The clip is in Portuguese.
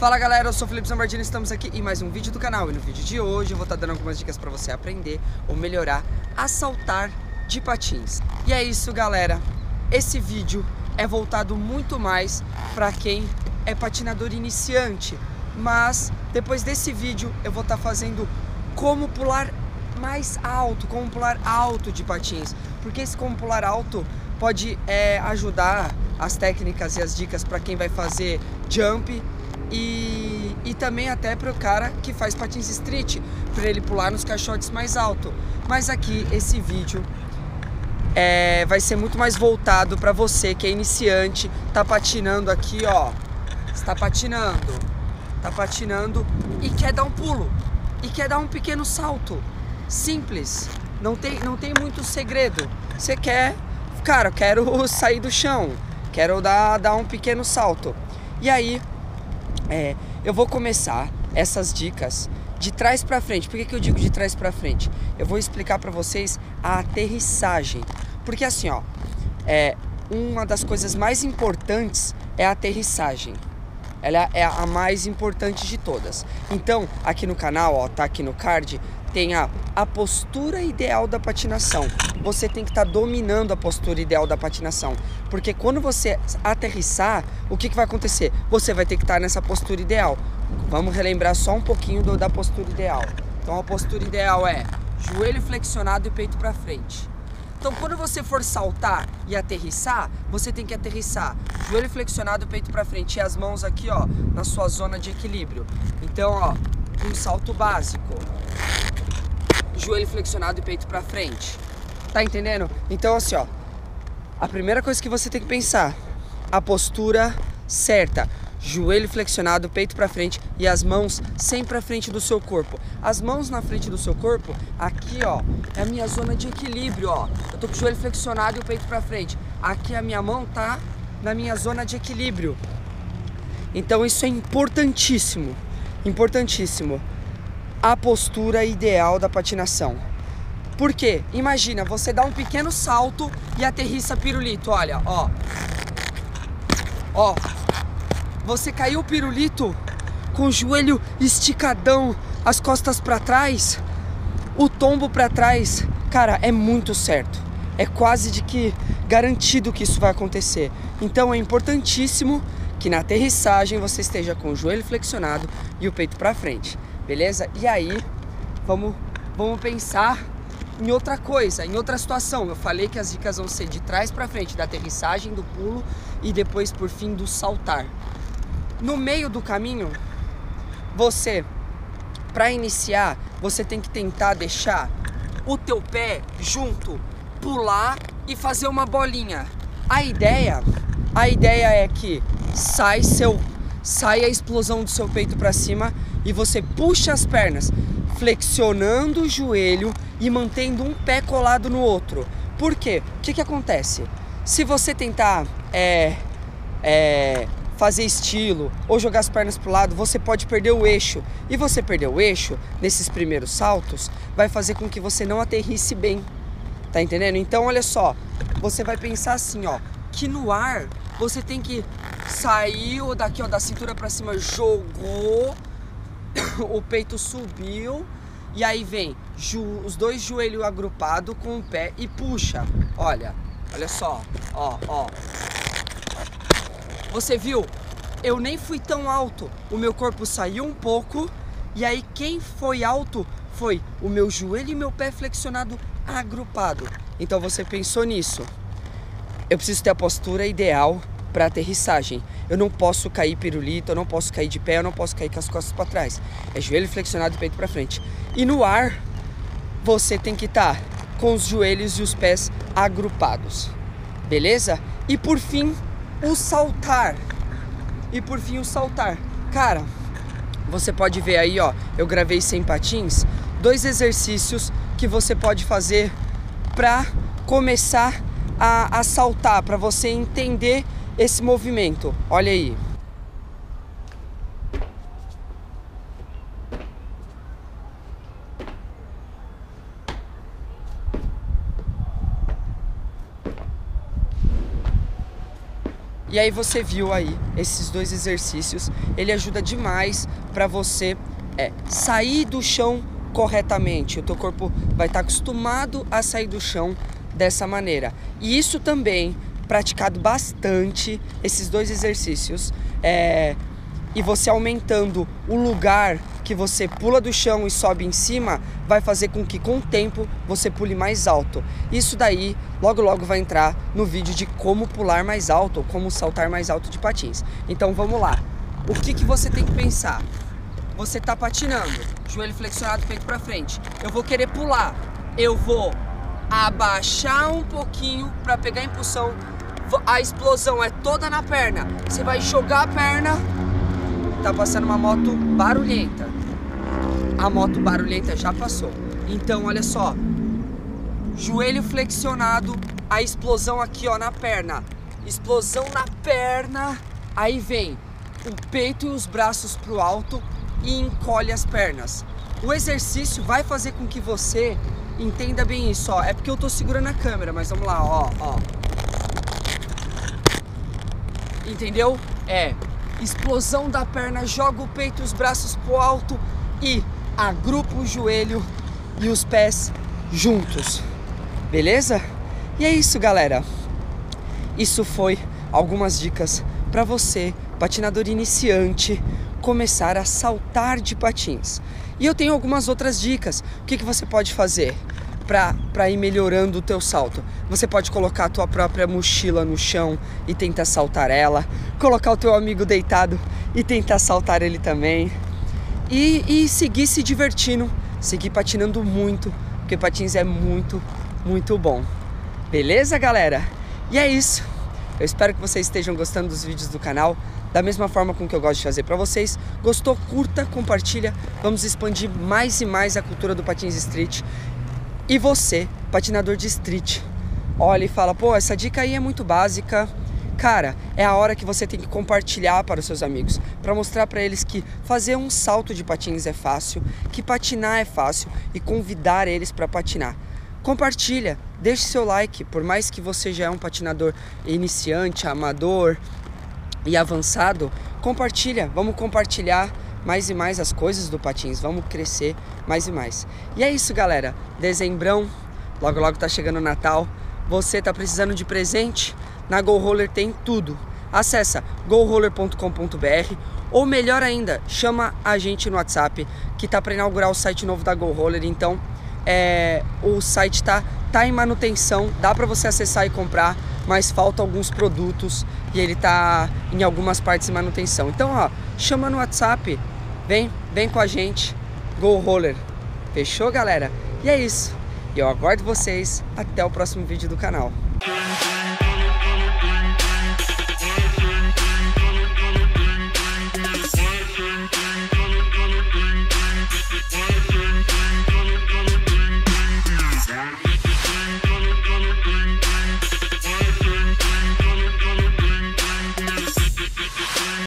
Fala galera, eu sou o Felipe Zambardini, estamos aqui em mais um vídeo do canal. E no vídeo de hoje eu vou estar dando algumas dicas para você aprender ou melhorar a saltar de patins. E é isso galera, esse vídeo é voltado muito mais para quem é patinador iniciante. Mas depois desse vídeo eu vou estar fazendo como pular mais alto, como pular alto de patins. Porque esse como pular alto pode ajudar as técnicas e as dicas para quem vai fazer jump e também até para o cara que faz patins street, para ele pular nos caixotes mais alto. Mas aqui esse vídeo vai ser muito mais voltado para você que é iniciante, tá patinando aqui, ó, está patinando e quer dar um pulo e quer dar um pequeno salto simples, não tem muito segredo. Você quer, cara, eu quero sair do chão, quero dar um pequeno salto. E aí eu vou começar essas dicas de trás para frente. Por que eu digo de trás para frente? Eu vou explicar para vocês a aterrissagem, porque assim, ó, uma das coisas mais importantes é a aterrissagem. Ela é a mais importante de todas. Então, aqui no canal, ó, tá aqui no card, tem a postura ideal da patinação. Você tem que estar dominando a postura ideal da patinação. Porque quando você aterrissar, o que vai acontecer? Você vai ter que estar nessa postura ideal. Vamos relembrar só um pouquinho da postura ideal. Então a postura ideal é joelho flexionado e peito para frente. Então quando você for saltar e aterrissar, você tem que aterrissar joelho flexionado, peito para frente e as mãos aqui, ó, na sua zona de equilíbrio. Então, ó, um salto básico. Joelho flexionado e peito pra frente. Tá entendendo? Então assim, ó, a primeira coisa que você tem que pensar, a postura certa. Joelho flexionado, peito pra frente e as mãos sempre à frente do seu corpo. As mãos na frente do seu corpo, aqui, ó, é a minha zona de equilíbrio, ó. Eu tô com o joelho flexionado e o peito pra frente. Aqui a minha mão tá na minha zona de equilíbrio. Então isso é importantíssimo. Importantíssimo. A postura ideal da patinação. Por quê? Imagina, você dá um pequeno salto e aterrissa pirulito, olha, ó. Ó. Você caiu o pirulito com o joelho esticadão, as costas para trás, o tombo para trás. Cara, é muito certo. É quase de que garantido que isso vai acontecer. Então é importantíssimo que na aterrissagem você esteja com o joelho flexionado e o peito para frente. Beleza? E aí, vamos pensar em outra coisa, em outra situação. Eu falei que as dicas vão ser de trás para frente, da aterrissagem, do pulo e depois, por fim, do saltar. No meio do caminho, você, para iniciar, você tem que tentar deixar o teu pé junto, pular e fazer uma bolinha. A ideia é que sai a explosão do seu peito para cima e você puxa as pernas, flexionando o joelho e mantendo um pé colado no outro. Por quê? O que acontece? Se você tentar fazer estilo ou jogar as pernas pro lado, você pode perder o eixo. E você perder o eixo nesses primeiros saltos vai fazer com que você não aterrisse bem. Tá entendendo? Então olha só, você vai pensar assim, ó, que no ar você tem que sair daqui, ó, da cintura pra cima, jogou, o peito subiu e aí vem os dois joelhos agrupados com o pé e puxa. Olha só, ó. Você viu? Eu nem fui tão alto, o meu corpo saiu um pouco e aí quem foi alto foi o meu joelho e meu pé flexionado agrupado. Então você pensou nisso. Eu preciso ter a postura ideal para aterrissagem. Eu não posso cair pirulito, eu não posso cair de pé, eu não posso cair com as costas para trás. É joelho flexionado e peito para frente. E no ar, você tem que estar com os joelhos e os pés agrupados. Beleza? E por fim, o saltar. Cara, você pode ver aí, ó, eu gravei sem patins, 2 exercícios que você pode fazer para começar a saltar, para você entender esse movimento. Olha aí. E aí você viu aí esses dois exercícios, ele ajuda demais para você sair do chão corretamente. O teu corpo vai estar acostumado a sair do chão dessa maneira. E isso também, praticado bastante, esses dois exercícios, e você aumentando o lugar que você pula do chão e sobe em cima, vai fazer com que com o tempo você pule mais alto. Isso daí logo logo vai entrar no vídeo de como pular mais alto ou como saltar mais alto de patins. Então vamos lá. O que você tem que pensar? Você tá patinando, joelho flexionado, peito pra frente. Eu vou querer pular. Eu vou abaixar um pouquinho para pegar a impulsão. A explosão é toda na perna. Você vai jogar a perna. Tá passando uma moto barulhenta. A moto barulhenta já passou. Então olha só, joelho flexionado, a explosão aqui ó na perna. Explosão na perna. Aí vem o peito e os braços pro alto e encolhe as pernas. O exercício vai fazer com que você entenda bem isso, ó. É porque eu tô segurando a câmera, mas vamos lá, ó. Entendeu? Explosão da perna, joga o peito e os braços pro alto e agrupa o joelho e os pés juntos. Beleza? E é isso, galera. Isso foi algumas dicas para você, patinador iniciante, começar a saltar de patins. E eu tenho algumas outras dicas. O que você pode fazer para ir melhorando o teu salto? Você pode colocar a tua própria mochila no chão e tentar saltar ela, colocar o teu amigo deitado e tentar saltar ele também, e seguir se divertindo, seguir patinando muito, porque patins é muito, muito bom. Beleza, galera? E é isso. Eu espero que vocês estejam gostando dos vídeos do canal, da mesma forma com que eu gosto de fazer para vocês. Gostou? Curta, compartilha. Vamos expandir mais e mais a cultura do patins street. E você, patinador de street, olha e fala, pô, essa dica aí é muito básica. Cara, é a hora que você tem que compartilhar para os seus amigos, para mostrar para eles que fazer um salto de patins é fácil, que patinar é fácil e convidar eles para patinar. Compartilha, deixe seu like, por mais que você já é um patinador iniciante, amador e avançado, compartilha, vamos compartilhar mais e mais as coisas do patins, vamos crescer mais e mais. E é isso, galera, dezembrão, logo logo tá chegando o Natal, você tá precisando de presente? Na Go Roller tem tudo. Acessa goroller.com.br ou melhor ainda, chama a gente no WhatsApp que tá para inaugurar o site novo da Go Roller. Então o site tá em manutenção, dá para você acessar e comprar, mas faltam alguns produtos e ele tá em algumas partes de manutenção. Então ó, chama no WhatsApp, vem com a gente, Go Roller. Fechou, galera? E é isso. E eu aguardo vocês até o próximo vídeo do canal.